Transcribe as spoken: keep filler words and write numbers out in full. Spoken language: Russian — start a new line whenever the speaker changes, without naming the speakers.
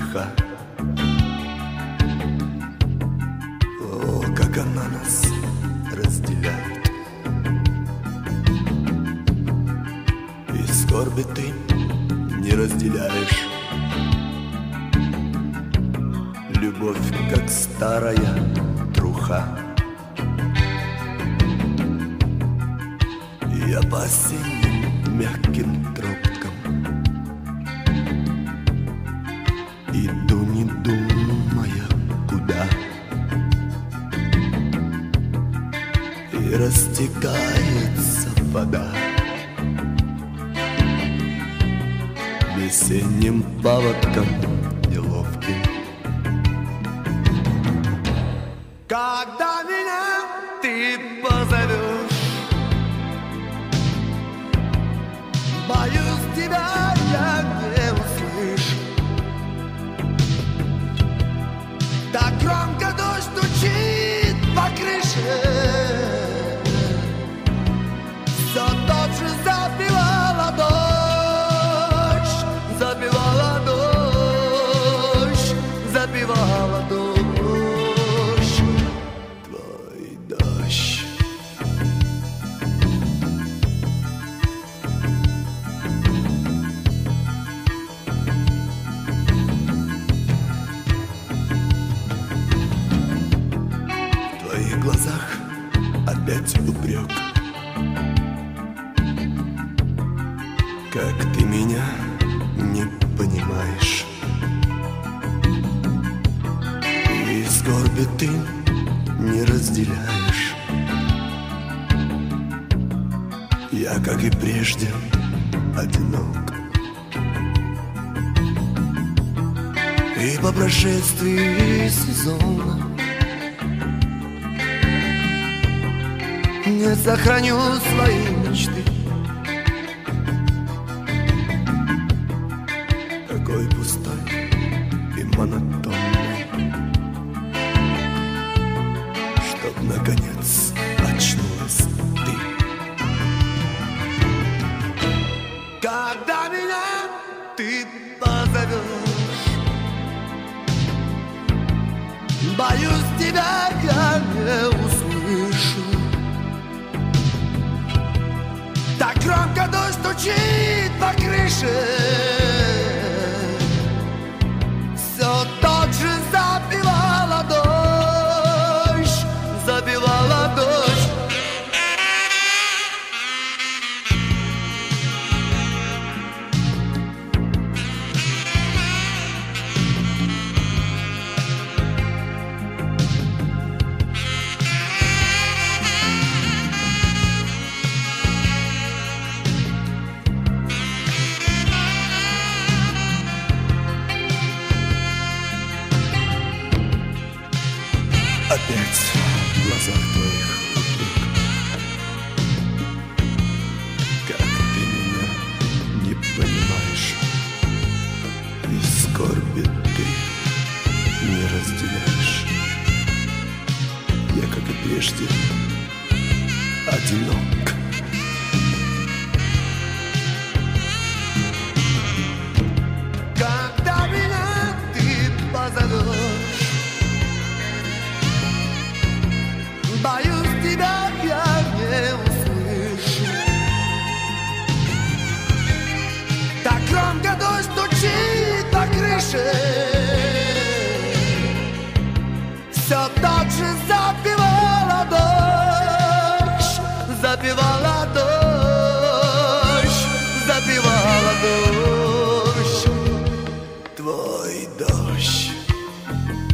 греха. О, как она нас разделяет. И скорби ты не разделяешь. Любовь, как старая труха. Я по осенним мягким тропкам иду, не думая, куда. И растекается вода весенним паводком неловким. Когда меня ты позовешь, боюсь, тебя я не услышу. Так громко дождь стучит по крыше, все тот же забивала дождь, забивала дождь, забивала дождь. Твой дождь. В твоих глазах опять упрек. Как ты меня не понимаешь. И скорби ты не разделяешь. Я, как и прежде, одинок. И по прошествии сезона не сохраню свои мечты. Такой пустой и монотонный, чтоб наконец очнулась ты. Когда меня ты позовешь, боюсь, тебя я не услышу. Так громко дождь стучит по крыше, все тот же забивала дождь, забивала дождь. Опять в глазах твоих упрек. Как ты меня не понимаешь. И скорби ты не разделяешь. Я, как и прежде, одинок. Когда меня ты позовешь, боюсь, тебя я не услышу. Так громко дождь стучит по крыше, все тот же забивала дождь, забивала дождь, забивала дождь. Твой дождь.